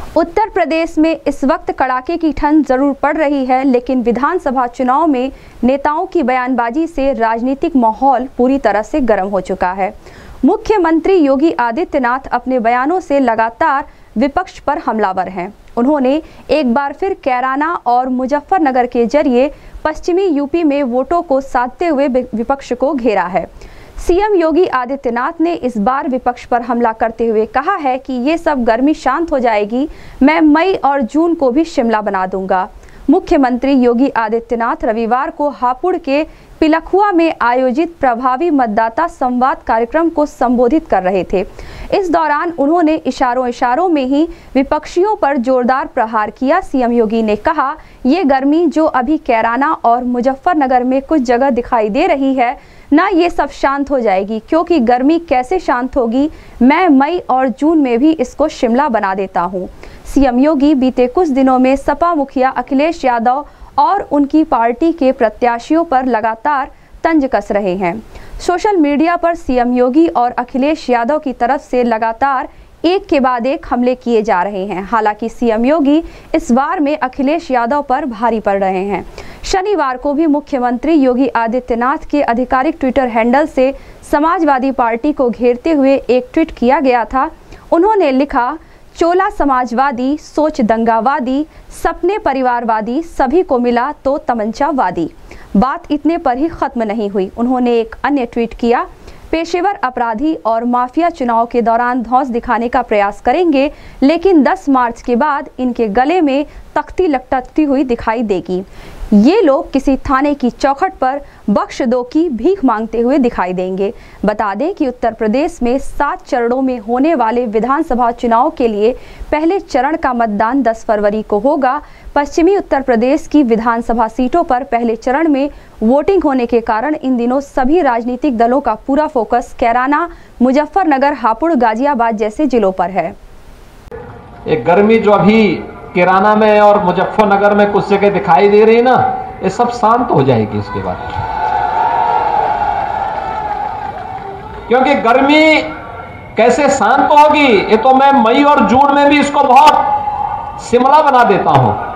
उत्तर प्रदेश में इस वक्त कड़ाके की ठंड जरूर पड़ रही है, लेकिन विधानसभा चुनाव में नेताओं की बयानबाजी से राजनीतिक माहौल पूरी तरह से गर्म हो चुका है। मुख्यमंत्री योगी आदित्यनाथ अपने बयानों से लगातार विपक्ष पर हमलावर हैं। उन्होंने एक बार फिर कैराना और मुजफ्फरनगर के जरिए पश्चिमी यूपी में वोटों को साधते हुए विपक्ष को घेरा है। सीएम योगी आदित्यनाथ ने इस बार विपक्ष पर हमला करते हुए कहा है कि ये सब गर्मी शांत हो जाएगी, मैं मई और जून को भी शिमला बना दूंगा। मुख्यमंत्री योगी आदित्यनाथ रविवार को हापुड़ के पिलखुआ में आयोजित प्रभावी मतदाता संवाद कार्यक्रम को संबोधित कर रहे थे। इस दौरान उन्होंने इशारों में ही विपक्षियों पर जोरदार प्रहार किया। सीएम योगी ने कहा, ये गर्मी जो अभी कैराना और मुजफ्फरनगर में कुछ जगह दिखाई दे रही है ना, ये सब शांत हो जाएगी, क्योंकि गर्मी कैसे शांत होगी, मैं मई और जून में भी इसको शिमला बना देता हूँ। सीएम योगी बीते कुछ दिनों में सपा मुखिया अखिलेश यादव और उनकी पार्टी के प्रत्याशियों पर लगातार तंज कस रहे हैं। सोशल मीडिया पर सीएम योगी और अखिलेश यादव की तरफ से लगातार एक के बाद एक हमले किए जा रहे हैं। हालांकि सीएम योगी इस बार में अखिलेश यादव पर भारी पड़ रहे हैं। शनिवार को भी मुख्यमंत्री योगी आदित्यनाथ के आधिकारिक ट्विटर हैंडल से समाजवादी पार्टी को घेरते हुए एक ट्वीट किया गया था। उन्होंने लिखा, चोला समाजवादी, सोच दंगावादी, सपने परिवारवादी, सभी को मिला तो तमंचावादी। बात इतने पर ही खत्म नहीं हुई। उन्होंने एक अन्य ट्वीट किया, पेशेवर अपराधी और माफिया चुनाव के दौरान धौंस दिखाने का प्रयास करेंगे, लेकिन 10 मार्च के बाद इनके गले में तख्ती लटकती हुई दिखाई देगी। ये लोग किसी थाने की चौखट पर बख्श दो की भीख मांगते हुए दिखाई देंगे। बता दें कि उत्तर प्रदेश में 7 चरणों में होने वाले विधानसभा चुनाव के लिए पहले चरण का मतदान 10 फरवरी को होगा। पश्चिमी उत्तर प्रदेश की विधानसभा सीटों पर पहले चरण में वोटिंग होने के कारण इन दिनों सभी राजनीतिक दलों का पूरा फोकस कैराना, मुजफ्फरनगर, हापुड़, गाजियाबाद जैसे जिलों पर है। एक गर्मी जो अभी कैराना में और मुजफ्फरनगर में कुछ जगह दिखाई दे रही है ना, ये सब शांत हो जाएगी इसके बाद, क्योंकि गर्मी कैसे शांत होगी, ये तो मैं मई और जून में भी इसको बहुत शिमला बना देता हूं।